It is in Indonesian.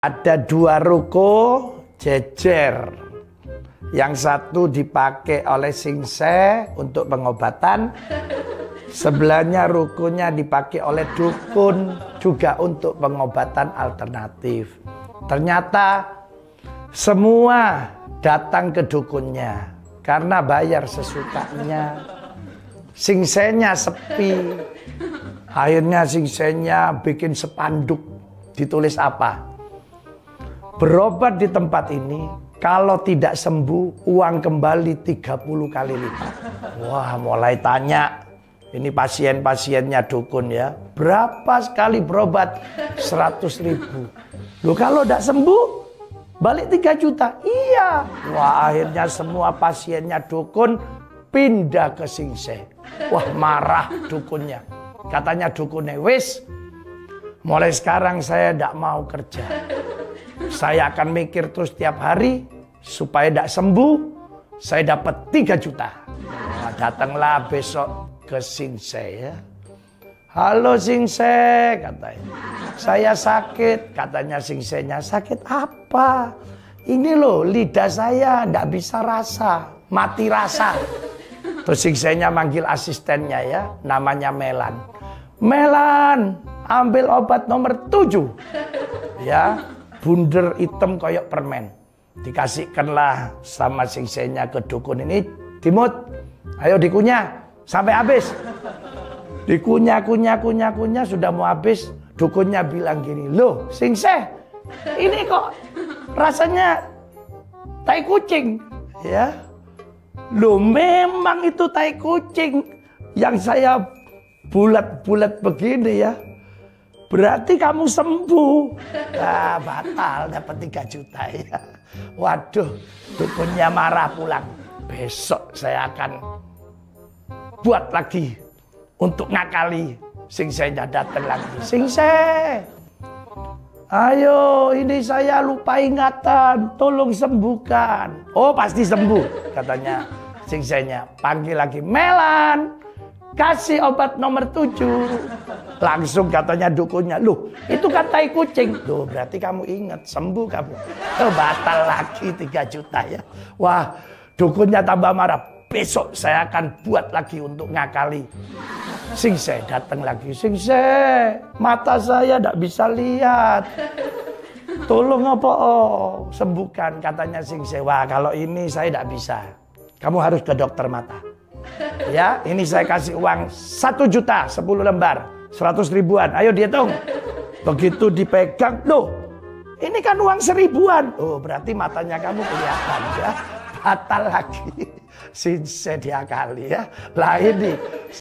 Ada dua ruko jejer. Yang satu dipakai oleh Singse untuk pengobatan. Sebelahnya rukonya dipakai oleh dukun juga untuk pengobatan alternatif. Ternyata semua datang ke dukunnya karena bayar sesukanya. Singsenya sepi. Akhirnya Singsenya bikin spanduk. Ditulis apa? Berobat di tempat ini, kalau tidak sembuh, uang kembali 30 kali lipat. Wah, mulai tanya. Ini pasien-pasiennya dukun ya. Berapa sekali berobat? 100.000. Loh, kalau tidak sembuh, balik 3 juta. Iya. Wah, akhirnya semua pasiennya dukun pindah ke Singse. Wah, marah dukunnya. Katanya dukunnya, wis, mulai sekarang saya tidak mau kerja. Saya akan mikir terus tiap hari supaya tidak sembuh. Saya dapat 3 juta. Nah, datanglah besok ke Singse ya. Halo Singse, katanya. Saya sakit, katanya Singsenya. Sakit apa? Ini loh, lidah saya tidak bisa rasa, mati rasa. Terus Singsenya manggil asistennya ya, namanya Melan. Melan, ambil obat nomor 7. Ya. Bunder hitam kayak permen. Dikasihkanlah sama Singsenya ke dukun ini. Dimut, ayo dikunyah sampai habis. Dikunyah, sudah mau habis. Dukunnya bilang gini, loh Singse, ini kok rasanya tai kucing. Ya, loh memang itu tai kucing. Yang saya bulat-bulat begini ya. Berarti kamu sembuh. Nah, batal dapat 3 juta ya. Waduh, dukunnya marah pulang. Besok saya akan buat lagi untuk ngakali. Singsenya datang lagi. Singse, ayo ini saya lupa ingatan, tolong sembuhkan. Oh pasti sembuh, katanya Singsenya. Panggil lagi, Melan, kasih obat nomor 7. Langsung katanya dukunnya, loh itu kan tai kucing. Loh berarti kamu ingat, sembuh kamu. Oh, batal lagi 3 juta ya. Wah, dukunnya tambah marah. Besok saya akan buat lagi untuk ngakali. Singse datang lagi. Singse, mata saya tidak bisa lihat. Tolong apa? Oh, sembuhkan, katanya Singse. Wah, kalau ini saya tidak bisa. Kamu harus ke dokter mata. Ya, ini saya kasih uang 1 juta 10 lembar. 100 ribuan, ayo dihitung. Begitu dipegang, loh ini kan uang 1000-an. Oh berarti matanya kamu kelihatan ya. Batal lagi. Singse diakali ya. Lah ini